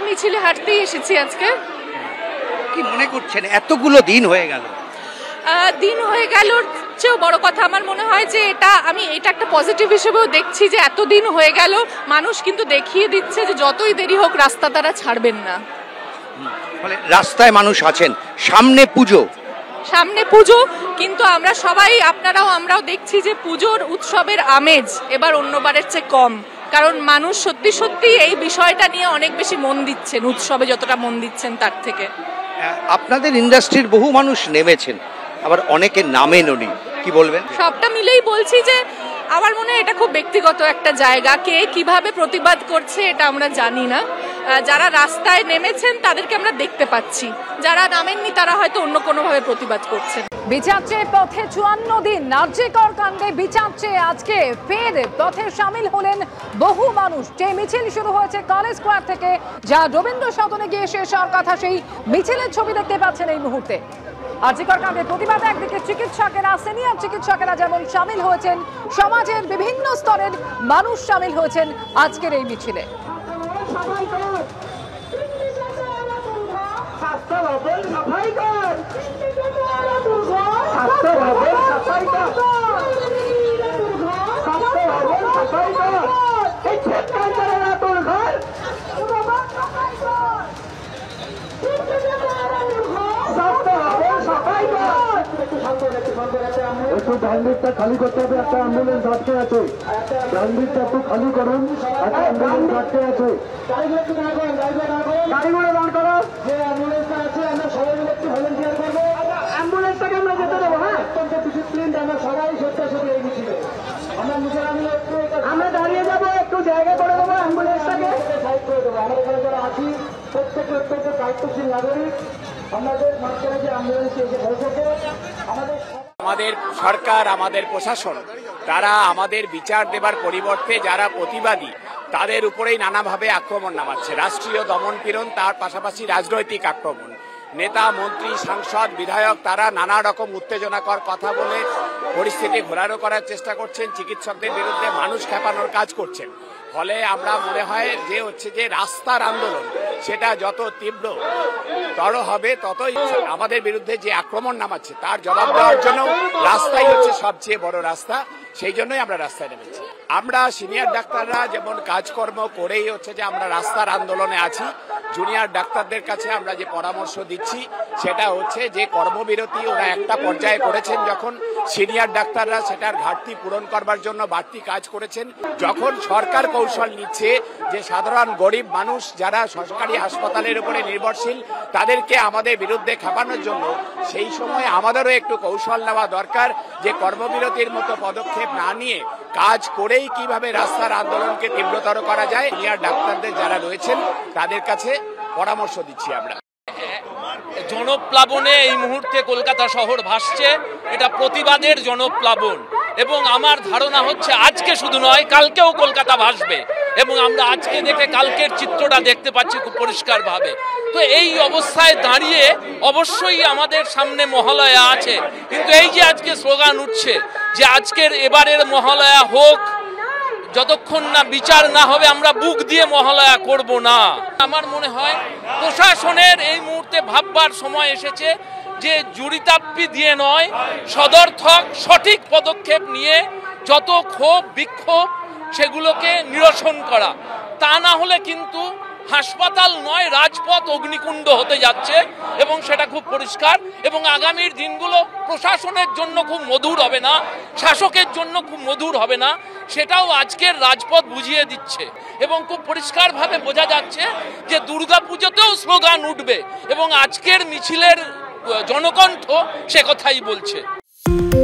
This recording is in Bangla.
মিছিলে হাঁটতেই এসেছি আজকে। কি মনে করছেন এতগুলো দিন হয়ে গেল? দিন হয়ে গেল চেয়েও বড় কথা আমার মনে হয় যে এটা একটা পজিটিভ হিসেবেও দেখছি যে এত দিন হয়ে গেল মানুষ কিন্তু দেখিয়ে দিচ্ছে যে যতই দেরি হোক রাস্তা তারা ছাড়বেন না। ফলে রাস্তায় মানুষ আছেন, সামনে পুজো, কিন্তু আমরা সবাই আপনারাও আমরাও দেখছি যে পুজোর উৎসবের আমেজ এবার অন্যবারের চেয়ে কম, কারণ মানুষ সত্যি সত্যি এই বিষয়টা নিয়ে অনেক বেশি মন দিচ্ছেন, উৎসবে যতটা মন দিচ্ছেন তার থেকে। আপনাদের ইন্ডাস্ট্রির বহু মানুষ নেমেছেন, আবার অনেকে নামেননি, কি বলবেন? সবটা মিলেই বলছি যে আমার মনে হয় এটা খুব ব্যক্তিগত একটা জায়গা, কে কিভাবে প্রতিবাদ করছে এটা আমরা জানি না। যারা রাস্তায় নেমেছেন তাদেরকে আমরা দেখতে পাচ্ছি, যারা নামেননি তারা হয়তো অন্য কোনোভাবে প্রতিবাদ করছেন। বিচার চেয়ে পথে 54 দিন, আরজিকর কাণ্ডে বিচার চেয়ে আজকে ফের পথে সামিল হলেন বহু মানুষ। যে মিছিল শুরু হয়েছে কলেজ স্কোয়ার থেকে, যা রবীন্দ্র সদনে গিয়ে শেষ হওয়ার কথা, সেই মিছিলের ছবি দেখতে পাচ্ছেন এই মুহূর্তে। আরজিকর কাণ্ডের প্রতিবাদে একদিকে চিকিৎসকেরা, সিনিয়র চিকিৎসকেরা যেমন সামিল হয়েছেন, সমাজের বিভিন্ন স্তরের মানুষ সামিল হয়েছেন আজকের এই মিছিলে। একটু ডানদিকটা খালি করতে হবে, একটা অ্যাম্বুলেন্স আটকে আছে, ডানদিকটা একটু খালি করুন, একটা অ্যাম্বুলেন্স আটকে আছে, গাড়িগুলো দাঁড় করো, যে অ্যাম্বুলেন্সটা আছে আমরা সবাই মিলে একটু ভলেন্টিয়ার করবো, অ্যাম্বুলেন্সটাকে আমরা যেতে দেবো। হ্যাঁ, অত্যন্ত ডিসিপ্লিন, আমরা সবাই স্বেচ্ছাসেবী এই মিছিলে আমরা দাঁড়িয়ে যাবো, একটু জায়গা করে দেবো, অ্যাম্বুলেন্সটাকে সাইড করে দেবো। আমরা এখানে যারা আছি প্রত্যেকে অত্যন্ত দায়িত্বশীল নাগরিক, আমাদের মাঝখানে যে অ্যাম্বুলেন্স এসে পৌঁছেছে, আমাদের সরকার, আমাদের প্রশাসন, তারা আমাদের বিচার দেবার পরিবর্তে যারা প্রতিবাদী তাদের উপরেই নানাভাবে আক্রমণ নামাচ্ছে। রাষ্ট্রীয় দমনপীড়ন, তার পাশাপাশি রাজনৈতিক আক্রমণ। নেতা, মন্ত্রী, সাংসদ, বিধায়ক তারা নানা রকম উত্তেজনাকর কথা বলে পরিস্থিতি ঘোরানো করার চেষ্টা করছেন, চিকিৎসকদের বিরুদ্ধে মানুষ খেপানোর কাজ করছেন। ফলে আমরা মনে হয় যে রাস্তার আন্দোলন সেটা যত তীব্রতর হবে ততই আমাদের বিরুদ্ধে যে আক্রমণ নামাচ্ছে তার জবাব দেওয়ার জন্য রাস্তাই হচ্ছে সবচেয়ে বড় রাস্তা। সেই জন্যই আমরা রাস্তায় নেমেছি। আমরা সিনিয়র ডাক্তাররা যেমন কাজকর্ম করেই হচ্ছে যে আমরা রাস্তার আন্দোলনে আছি, জুনিয়র ডাক্তারদের কাছে আমরা যে পরামর্শ দিচ্ছি সেটা হচ্ছে যে কর্মবিরতি ওরা একটা পর্যায়ে করেছেন, যখন সিনিয়র ডাক্তাররা সেটার ঘাটতি পূরণ করবার জন্য বাড়তি কাজ করেছেন। যখন সরকার কৌশল নিচ্ছে যে সাধারণ গরিব মানুষ যারা সরকারি হাসপাতালের উপরে নির্ভরশীল তাদেরকে আমাদের বিরুদ্ধে খেপানোর জন্য, সেই সময় আমাদেরও একটু কৌশল নেওয়া দরকার যে কর্মবিরতির মতো পদক্ষেপ না নিয়ে কাজ করেই কিভাবে রাস্তার আন্দোলনকে তীব্রতর করা যায়। সিনিয়র ডাক্তারদের যারা রয়েছেন তাদের কাছে পরামর্শ দিচ্ছি আমরা। জনপ্লাবনে এই মুহূর্তে কলকাতা শহর ভাসছে, এটা প্রতিবাদের জনপ্লাবন, এবং আমার ধারণা হচ্ছে আজকে শুধু নয় কালকেও কলকাতা ভাসবে, এবং আমরা আজকে দেখে কালকের চিত্রটা দেখতে পাচ্ছি খুব পরিষ্কারভাবে। তো এই অবস্থায় দাঁড়িয়ে অবশ্যই আমাদের সামনে মহালয়া আছে, কিন্তু এই যে আজকে স্লোগান উঠছে যে আজকের এবারের মহালয়া হোক, যতক্ষণ না বিচার না হবে আমরা বুক দিয়ে মহালয়া করব না। আমার মনে হয় প্রশাসনের এই মুহূর্তে ভাববার সময় এসেছে যে জুড়িতাপ্পি দিয়ে নয়, সদর্থক সঠিক পদক্ষেপ নিয়ে যত ক্ষোভ বিক্ষোভ সেগুলোকে নিরসন করা। তা না হলে কিন্তু হাসপাতাল নয় রাজপথ অগ্নিকুণ্ড হতে যাচ্ছে, এবং সেটা খুব পরিষ্কার। এবং আগামীর দিনগুলো প্রশাসনের জন্য খুব মধুর হবে না, শাসকের জন্য খুব মধুর হবে না, সেটাও আজকের রাজপথ বুঝিয়ে দিচ্ছে। এবং খুব পরিষ্কারভাবে বোঝা যাচ্ছে যে দুর্গাপুজোতেও স্লোগান উঠবে, এবং আজকের মিছিলের জনকণ্ঠ সে কথাই বলছে।